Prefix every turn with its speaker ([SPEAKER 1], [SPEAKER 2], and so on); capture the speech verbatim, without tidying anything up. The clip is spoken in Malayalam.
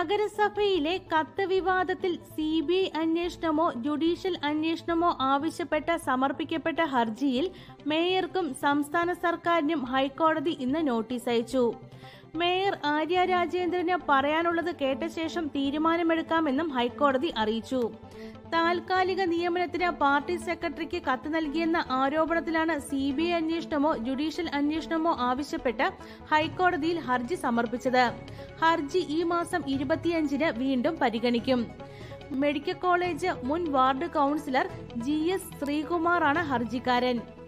[SPEAKER 1] നഗരസഭയിലെ കത്ത് വിവാദത്തിൽ സി ബി ഐ അന്വേഷണമോ ജുഡീഷ്യൽ അന്വേഷണമോ ആവശ്യപ്പെട്ട് സമർപ്പിക്കപ്പെട്ട ഹർജിയിൽ മേയർക്കും സംസ്ഥാന സർക്കാരിനും ഹൈക്കോടതി ഇന്ന് നോട്ടീസ് അയച്ചു. മേയർ ആര്യ രാജേന്ദ്രന് പറയാനുള്ളത് കേട്ട ശേഷം തീരുമാനമെടുക്കാമെന്നും ഹൈക്കോടതി അറിയിച്ചു. താൽക്കാലിക നിയമനത്തിന് പാർട്ടി സെക്രട്ടറിക്ക് കത്ത് നൽകിയെന്ന ആരോപണത്തിലാണ് സി ബി ഐ അന്വേഷണമോ ജുഡീഷ്യൽ അന്വേഷണമോ ആവശ്യപ്പെട്ട് ഹൈക്കോടതിയിൽ ഹർജി സമർപ്പിച്ചത്. ഹർജി ഈ മാസം ഇരുപത്തിയഞ്ചിന് വീണ്ടും പരിഗണിക്കും. മെഡിക്കൽ കോളേജ് മുൻ വാർഡ് കൌൺസിലർ ജി എസ് ശ്രീകുമാറാണ് ഹർജിക്കാരൻ.